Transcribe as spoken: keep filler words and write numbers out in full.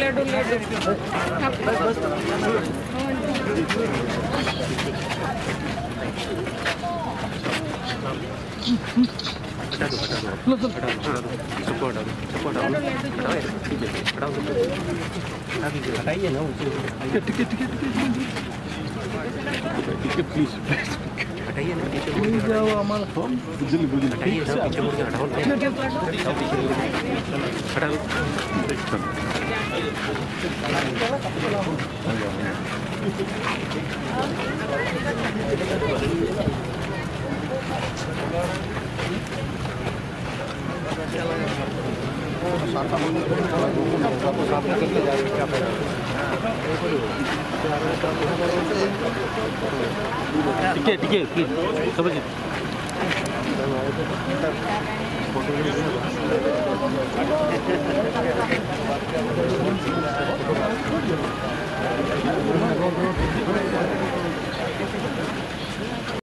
लड्डू हटा दो हटा दो हटा दो हटा दो सबको हटा दो सबको हटा दो ठीक है हटा दो हटा दीजिए हटाइए ना ticket ticket ticket ticket please हटाइए ना पीछे मुड़ जाओ हमारा फोन जल्दी जल्दी हटाइए ना पीछे मुड़ के हटाओ हटा दो टिकट टिकट प्लीज समझिए फोटो